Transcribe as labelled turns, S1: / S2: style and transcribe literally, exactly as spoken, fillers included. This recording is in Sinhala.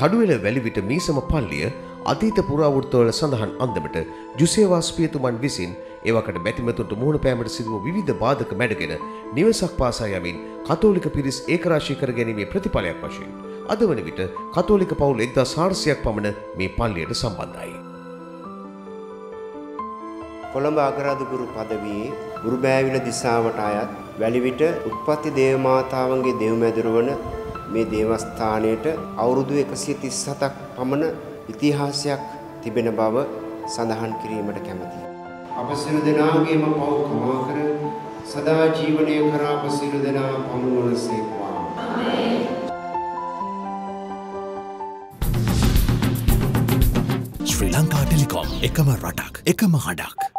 S1: කඩුවෙල වැලිවිට මීසම පල්ලිය අතීත පුරාවෘත්තවල සඳහන් අන්දමට ජුසේවාස් පියතුමන් විසින් එවකට බැතිමතුන්ට මුහුණ පෑමට සිදුව විවිධ බාධක මැඩගෙන නිවසක් පාසා යමින් කතෝලික පිරිස් ඒකරාශී කර ගැනීමේ ප්‍රතිඵලයක් වශයෙන් අද වන විට කතෝලික පවුල් එක්දාස් හාරසියයක් පමණ මේ පල්ලියට සම්බන්ධයි.
S2: කොළඹ අගරාදුගුරු පදවියේ ගුරුබෑවිල දිසාවට අයත් වැලිවිට උත්පත්ති දේව මාතාවන්ගේ දේවමැදුර වන මේ දේවස්ථානයට අවුරුදු එකසිය තිස් හතක් පමණ ඉතිහාසයක් තිබෙන බව සඳහන් කිරීමට කැමැතියි. අප සියලු දෙනාගේම පව් කමා කර සදා ජීවනය කර අප සියලු දෙනා පමුණුවනසේක්වා. ආමේන්.
S3: ශ්‍රී ලංකා ටෙලිකොම් එකම රටක් එකම හඬක්.